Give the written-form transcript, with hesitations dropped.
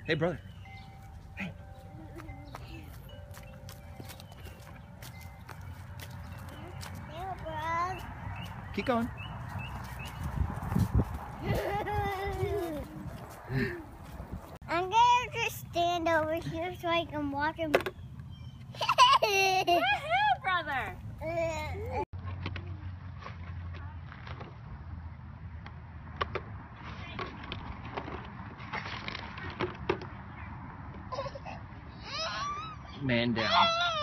Hey, brother. Hey. Yeah, bro. Keep going. I'm gonna just stand over here so I can watch him. Woohoo, brother! Man down.